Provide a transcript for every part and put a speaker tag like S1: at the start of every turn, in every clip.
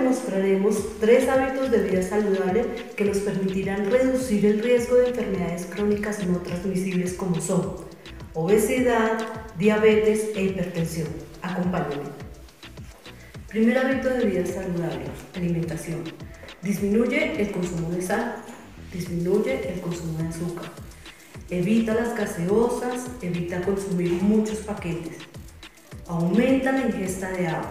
S1: mostraremos 3 hábitos de vida saludable que nos permitirán reducir el riesgo de enfermedades crónicas no transmisibles como son obesidad, diabetes e hipertensión. Acompáñenme. Primer hábito de vida saludable: alimentación. Disminuye el consumo de sal, disminuye el consumo de azúcar, evita las gaseosas, evita consumir muchos paquetes, aumenta la ingesta de agua.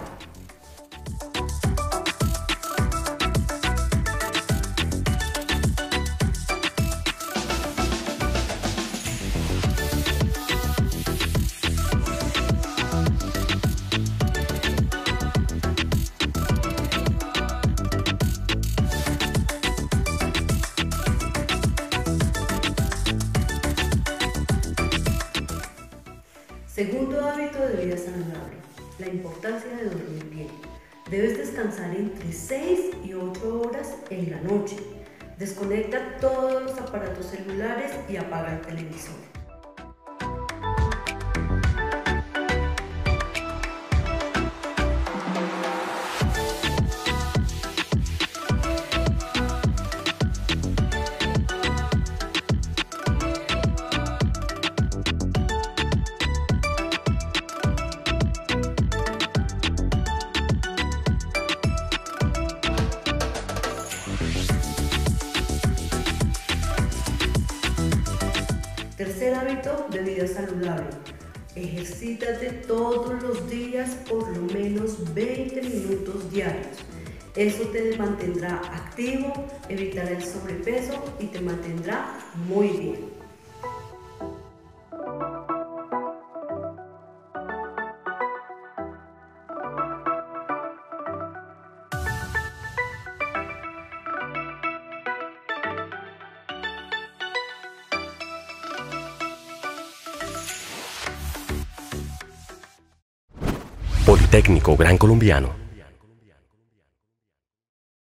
S1: Segundo hábito de vida saludable: la importancia de dormir bien. Debes descansar entre 6 y 8 horas en la noche. Desconecta todos los aparatos celulares y apaga el televisor. Tercer hábito de vida saludable: ejercítate todos los días por lo menos 20 minutos diarios. Eso te mantendrá activo, evitará el sobrepeso y te mantendrá muy bien.
S2: Politécnico Gran Colombiano.